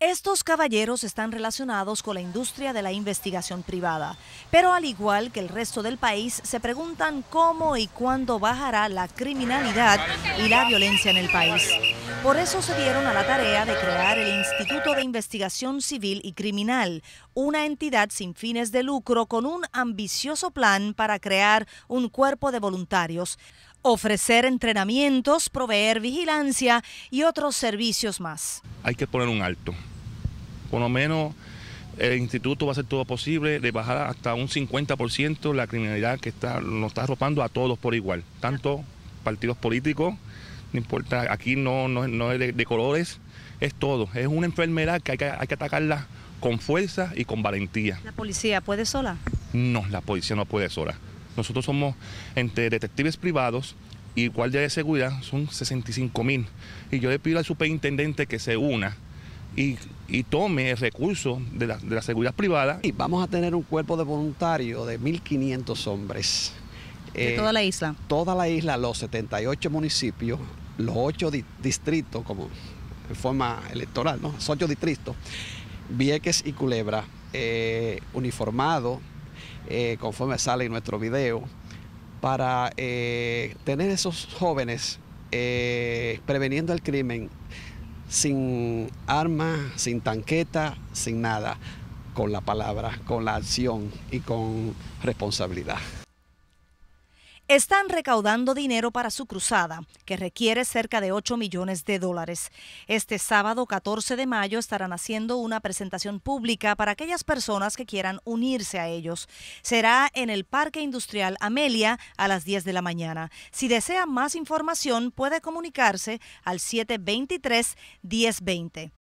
Estos caballeros están relacionados con la industria de la investigación privada, pero al igual que el resto del país, se preguntan cómo y cuándo bajará la criminalidad y la violencia en el país. Por eso se dieron a la tarea de crear el Instituto de Investigación Civil y Criminal, una entidad sin fines de lucro con un ambicioso plan para crear un cuerpo de voluntarios, ofrecer entrenamientos, proveer vigilancia y otros servicios más. Hay que poner un alto. Por lo menos el instituto va a hacer todo posible de bajar hasta un 50% la criminalidad que nos está arropando a todos por igual, tanto partidos políticos, no importa, aquí no es de colores, es todo, es una enfermedad que hay que atacarla con fuerza y con valentía. ¿La policía puede sola? No, la policía no puede sola. Nosotros somos entre detectives privados y guardia de seguridad, son 65,000. Y yo le pido al superintendente que se una y tome el recurso de la seguridad privada. Y vamos a tener un cuerpo de voluntarios de 1.500 hombres. ¿De toda la isla? Toda la isla, los 78 municipios, los 8 distritos, como en forma electoral, ¿no? Los 8 distritos, Vieques y Culebra, uniformados, conforme sale en nuestro video, para tener esos jóvenes preveniendo el crimen sin armas, sin tanqueta, sin nada, con la palabra, con la acción y con responsabilidad. Están recaudando dinero para su cruzada, que requiere cerca de $8 millones. Este sábado 14 de mayo estarán haciendo una presentación pública para aquellas personas que quieran unirse a ellos. Será en el Parque Industrial Amelia a las 10 de la mañana. Si desea más información, puede comunicarse al 723-1020.